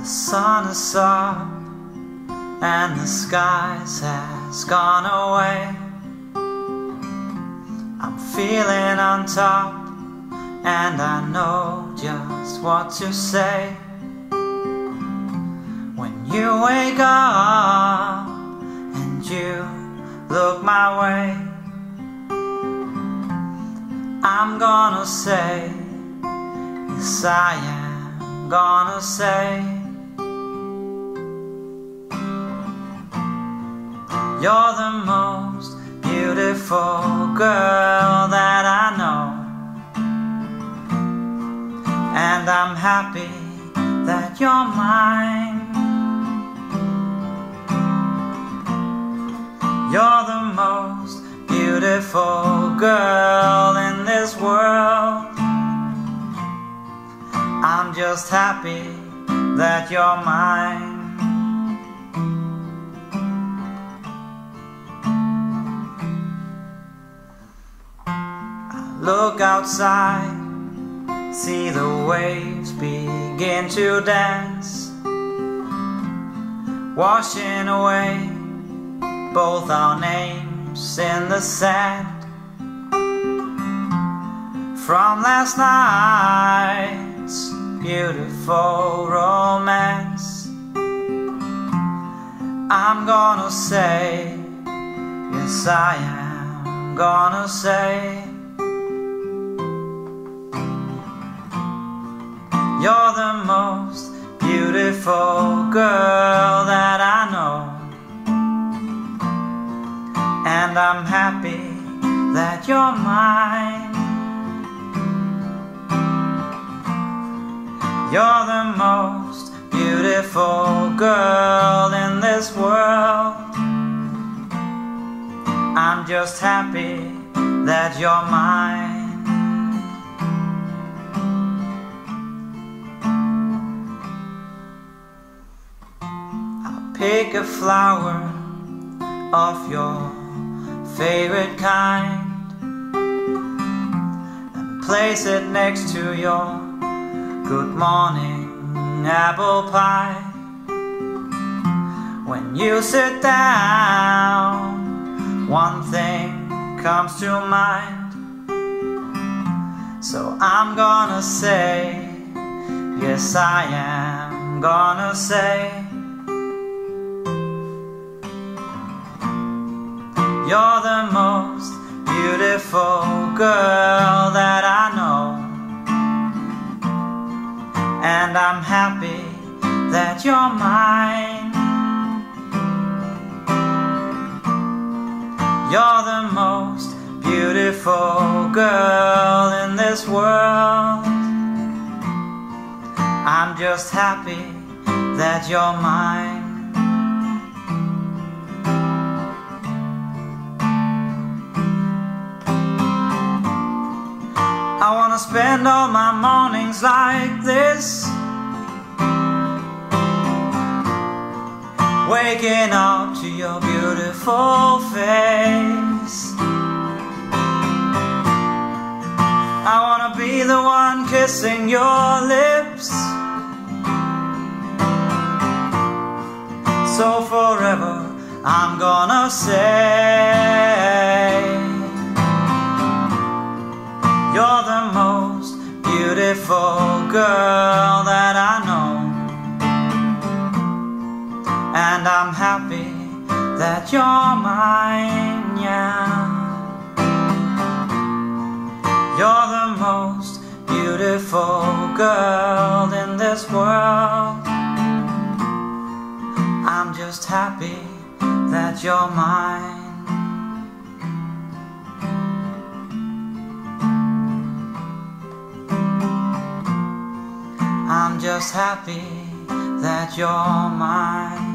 The sun is up and the skies has gone away. I'm feeling on top and I know just what to say. When you wake up and you look my way, I'm gonna say, yes I am gonna say, you're the most beautiful girl that I know. And I'm happy that you're mine. You're the most beautiful girl in this world. I'm just happy that you're mine. Look outside, see the waves begin to dance, washing away both our names in the sand. From last night's beautiful romance, I'm gonna say, yes I am gonna say, you're the most beautiful girl that I know. And I'm happy that you're mine. You're the most beautiful girl in this world. I'm just happy that you're mine. Pick a flower of your favorite kind and place it next to your good morning apple pie. When you sit down, one thing comes to mind, so I'm gonna say, yes I am gonna say, you're the most beautiful girl that I know. And I'm happy that you're mine. You're the most beautiful girl in this world. I'm just happy that you're mine. I wanna spend all my mornings like this, waking up to your beautiful face. I wanna be the one kissing your lips, so forever I'm gonna say, you're the most beautiful girl that I know. And I'm happy that you're mine, yeah. You're the most beautiful girl in this world. I'm just happy that you're mine. I'm just happy that you're mine.